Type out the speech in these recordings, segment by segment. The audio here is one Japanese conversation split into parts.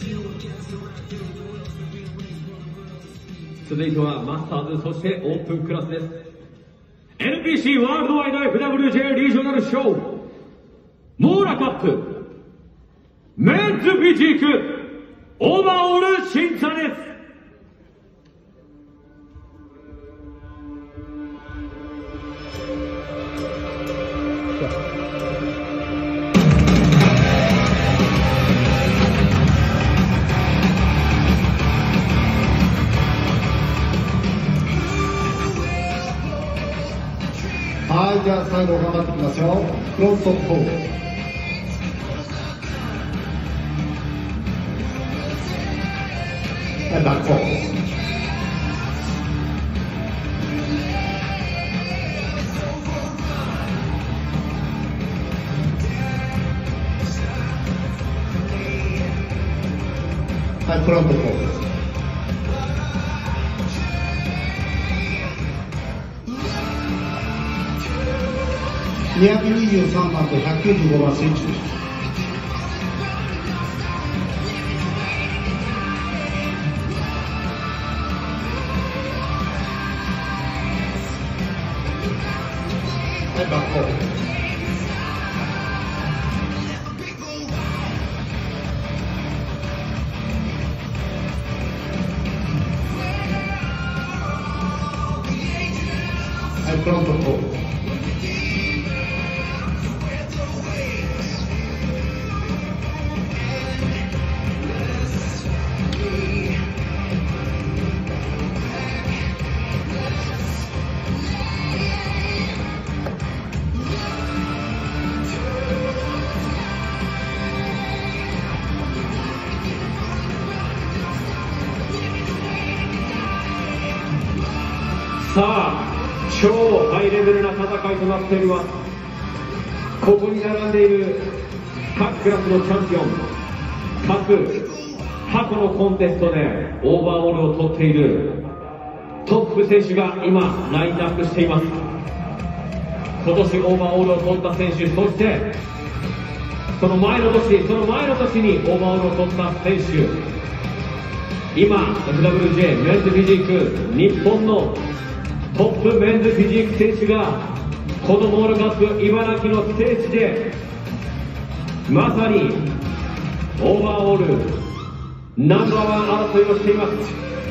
続いてはマスターズ、そしてオープンクラスです。NPC ワールドワイド FWJ リージョナルショーモーラカップメンズフィジークオーバーオール審査です。 はい、じゃあ最後頑張っていきますよ。フロント4。はい、バック4。はい、フロント4。223番と195番スイッチです。はい、バック4。はい、フロント4。 さあ、超ハイレベルな戦いとなっております。ここに並んでいる各クラスのチャンピオン、各過去のコンテストでオーバーオールを取っているトップ選手が今ラインナップしています。今年オーバーオールを取った選手、そしてその前の年にオーバーオールを取った選手、今 FWJ メンズフィジーク日本のトップメンズフィジーク選手がこのモールカップ茨城のステージでまさにオーバーオールナンバーワン争いをしています。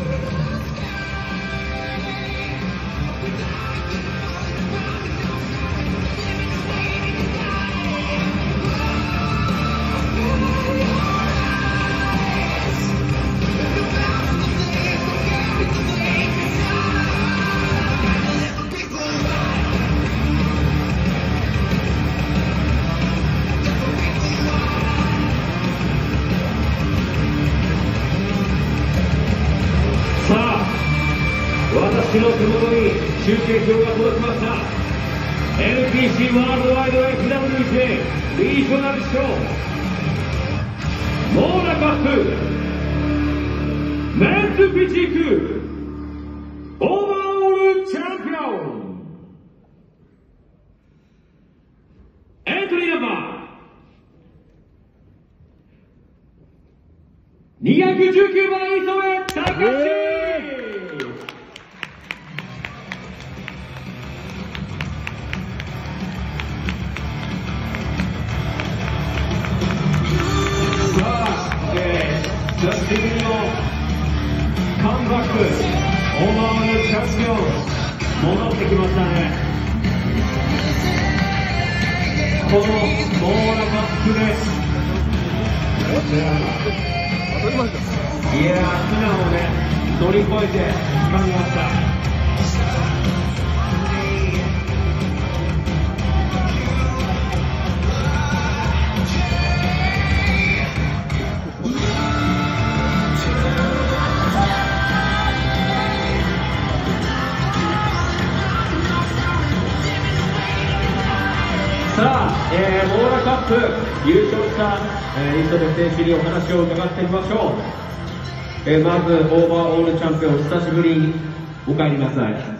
私の手元に集計表が届きました。 NPC ワールドワイド FWJ リージョナルショーモーラカップメンズフィジークオーバーオールチャンピオン、エントリーナンバー219番磯部隆史。久しぶりのカムバック、オーバーオールチャンピオン戻ってきましたね。このモーラカップでいやー、苦難をね乗り越えて掴みました。さあ、モーラカップ優勝した、磯部選手にお話を伺ってみましょう。まずオーバーオールチャンピオン、久しぶりにお帰りなさい。